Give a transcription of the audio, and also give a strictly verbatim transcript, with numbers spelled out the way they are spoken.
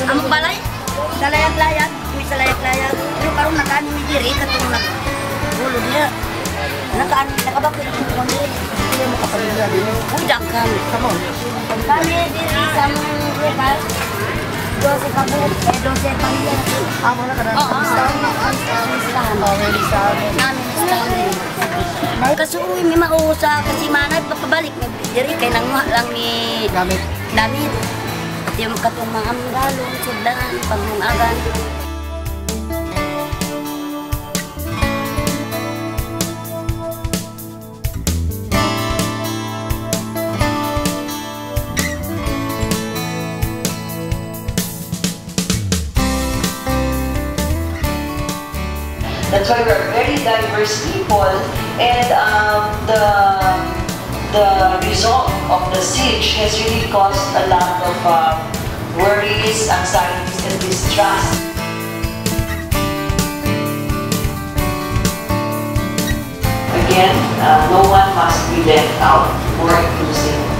Among balay, sa layag-layag, may sa layag-layag. Pero karon nakaan mi diri katong nag-ulo niya. Nakaan nakabako yung kung diri. Hindi mo kapamilya din. Udak kan. Come on. Kami diri sa mga lugar. Dosi kabut, eh dosi pamilya. Amo na kada. Oo. Listahan. Oh, may listahan. Namin listahan. Kasuoy mi mausa kasi manay papabalik mi diri kay nanguha lang ni damit. Damit. At yung katong mga amgalong sudlan pangungagan. That's why we're very diverse people, and um, the the result of the siege has really caused a lot of uh, worries, anxieties, and distrust. Again, uh, no one must be left out. More inclusive.